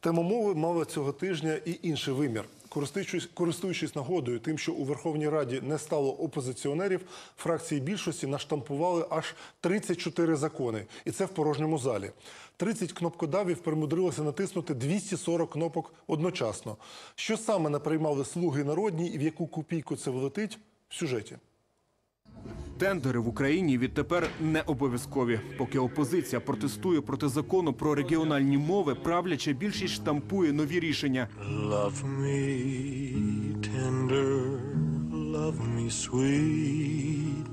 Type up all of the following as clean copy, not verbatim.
Тема мови мала цього тижня і інший вимір. Користуючись нагодою тим, що у Верховній Раді не стало опозиціонерів, фракції більшості наштампували аж 34 закони. І це в порожньому залі. 30 кнопкодавів примудрилося натиснути 240 кнопок одночасно. Що саме наприймали «Слуги народні» і в яку копійку це влетить – в сюжеті. Тендери в Україні відтепер не обов'язкові. Поки опозиція протестує проти закону про регіональні мови, правляча більшість штампує нові рішення. Love me tender, love me sweet,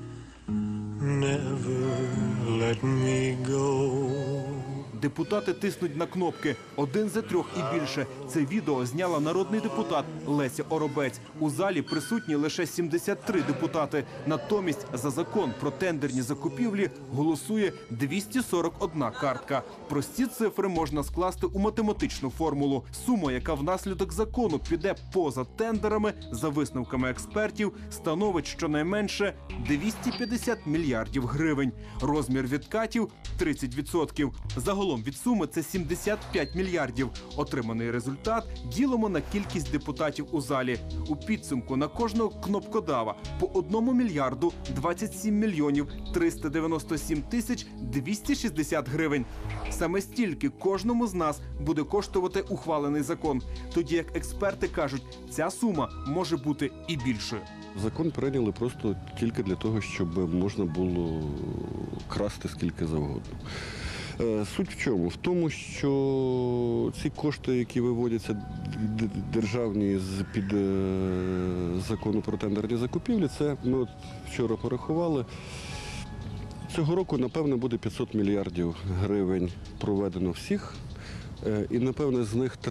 never let me go. Депутати тиснуть на кнопки. 1 з 3 і більше. Це відео зняла народний депутат Леся Оробець. У залі присутні лише 73 депутати. Натомість за закон про тендерні закупівлі голосує 241 картка. Прості цифри можна скласти у математичну формулу. Сума, яка внаслідок закону піде поза тендерами, за висновками експертів, становить щонайменше 250 мільярдів гривень. Розмір відкатів – 30%. Загалом від суми це 75 мільярдів. Отриманий результат ділимо на кількість депутатів у залі. У підсумку на кожного кнопкодава по 1 мільярду 27 мільйонів 397 тисяч 260 гривень. Саме стільки кожному з нас буде коштувати ухвалений закон. Тоді, як експерти кажуть, ця сума може бути і більшою. Закон прийняли просто тільки для того, щоб можна було красти скільки завгодно. Суть в чому? В тому, що ці кошти, які виводяться державні з-під закону про тендерні закупівлі, це ми от вчора порахували. Цього року, напевно, буде 500 мільярдів гривень проведено всіх. І, напевно, з них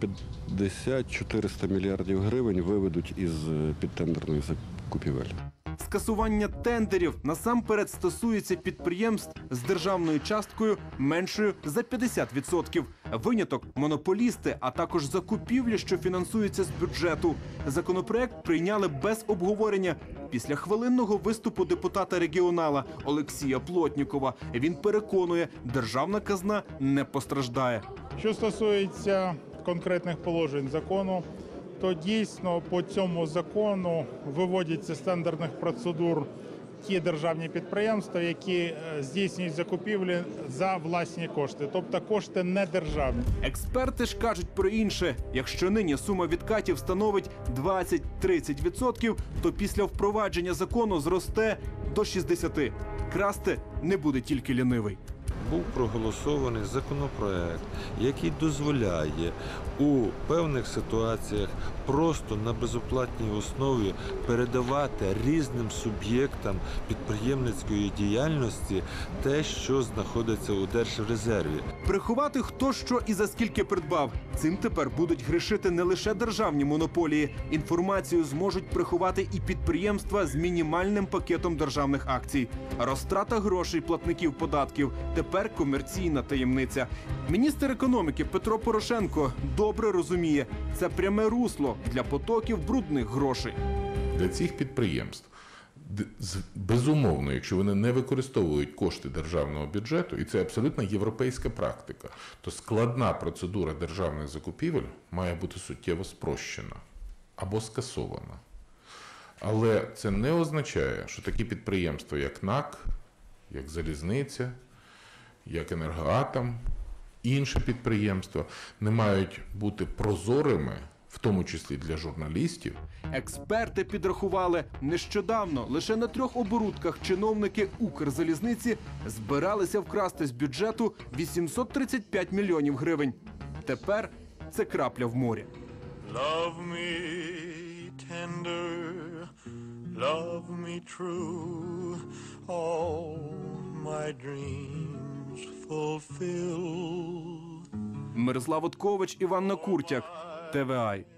350-400 мільярдів гривень виведуть із підтендерної закупівель. Скасування тендерів насамперед стосується підприємств з державною часткою меншою за 50%. Виняток – монополісти, а також закупівлі, що фінансуються з бюджету. Законопроект прийняли без обговорення. Після хвилинного виступу депутата-регіонала Олексія Плотнікова він переконує, державна казна не постраждає. Що стосується конкретних положень закону, то дійсно по цьому закону виводяться з тендерних процедур ті державні підприємства, які здійснюють закупівлі за власні кошти, тобто кошти не державні. Експерти ж кажуть про інше. Якщо нині сума відкатів становить 20-30%, то після впровадження закону зросте до 60%. Красти не буде тільки лінивий. Був проголосований законопроект, який дозволяє у певних ситуаціях просто на безоплатній основі передавати різним суб'єктам підприємницької діяльності те, що знаходиться у Держрезерві. Приховати хто що і за скільки придбав. Цим тепер будуть грішити не лише державні монополії. Інформацію зможуть приховати і підприємства з мінімальним пакетом державних акцій. Розтрата грошей платників податків – тепер комерційна таємниця. Міністр економіки Петро Порошенко добре розуміє – це пряме русло для потоків брудних грошей. Для цих підприємств, безумовно, якщо вони не використовують кошти державного бюджету, і це абсолютно європейська практика, то складна процедура державних закупівель має бути суттєво спрощена або скасована. Але це не означає, що такі підприємства, як НАК, як Залізниця, як Енергоатом, інші підприємства не мають бути прозорими, в тому числі для журналістів. Експерти підрахували, нещодавно лише на 3 оборудках чиновники Укрзалізниці збиралися вкрасти з бюджету 835 мільйонів гривень. Тепер це крапля в морі. Love me tender, love me true, all my dreams fulfill. Мирослав Откович, Іванна Куртяк, ТВА.